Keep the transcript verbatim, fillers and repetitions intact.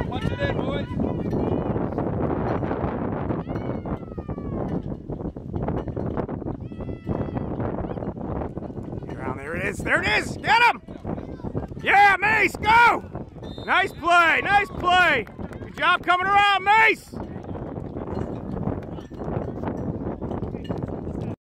Punch it in, boys. There it is. There it is. Get him. Yeah, Mace, go. Nice play. Nice play. Good job coming around, Mace.